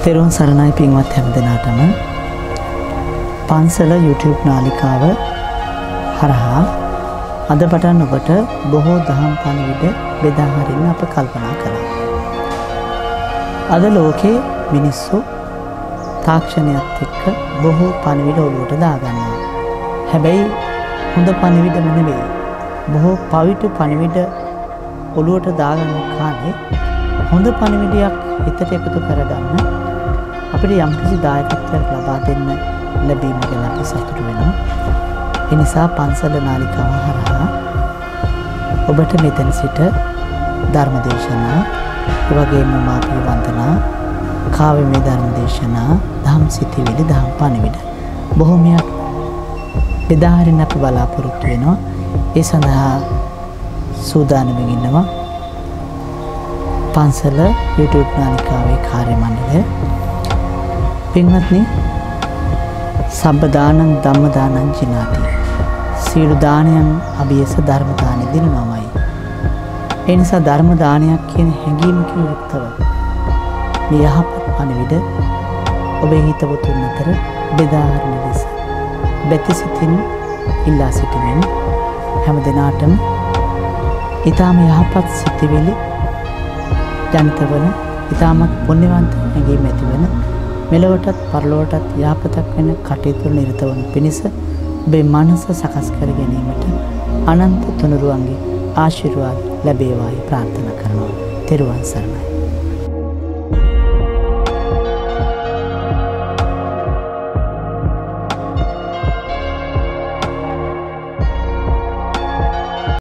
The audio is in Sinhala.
තෙරුවන් සරණයි පින්වත් හැම දෙනාටම. පන්සල YouTube නාලිකාව හරහා අද පටන් ඔබට බොහෝ දහම් පණිවිඩ බෙදා හරින්න අප කල්පනා කළා. අද ලෝකේ මිනිස්සු තාක්ෂණයත් එක්ක බොහෝ පණිවිඩ ඔලුවට දාගන්නවා. හැබැයි හොඳ පණිවිඩම නෙවෙයි. බොහෝ පවිතු පණිවිඩ ඔලුවට දාගන්න කාලේ හොඳ පණිවිඩයක් හිතට එකතු කරගන්න අපිට යම්කිසි දායකත්වයක් ලබා දෙන්න ලැබීම ගැන අපි සතුටු වෙනවා. ඒ නිසා පන්සල නාලිකාව හරහා ඔබට මෙතන සිට ධර්ම දේශනා, ඒ වගේම මාපිය වන්දනා, කාව්‍යමය ධර්ම දේශනා, දහම් සිතිවිලි, දහම් පණිවිඩ බොහෝමයක් බෙදා හරින්න අපි බලාපොරොත්තු වෙනවා. ඒ සඳහා සූදානම්ව ඉන්නවා පන්සල YouTube නාලිකාවේ කාර්ය මණ්ඩලය. පින්වත්නි, සබ්බ දානං ධම්ම දානං ජිනාති. සීල දානයන් අභියස ධර්ම දානෙ දිනනවාමයි. ඒ නිසා ධර්ම දානයක් කියන හැඟීමකින් යුක්තව මේ යහපත් පණිවිඩ ඔබේ හිතවතුන් අතර බෙදා හරින ලෙස බෙතිසිතින් ඉල්ලා සිටිමින් හැම දිනාටම ඊටම යහපත් සිතිවිලි ජනිත වන ඊටමත් පුණ්‍යවන්ත හැඟීම් ඇතිවන මෙලොවටත් පරලොවටත් යහපතක් වෙන කටයුතු නිරත වන පිණිස ඔබේ මනස සකස් කර ගැනීමට අනන්ත තුනුරුවන්ගේ ආශිර්වාද ලැබේවායි ප්‍රාර්ථනා කරනවා. තෙරුවන් සරණයි.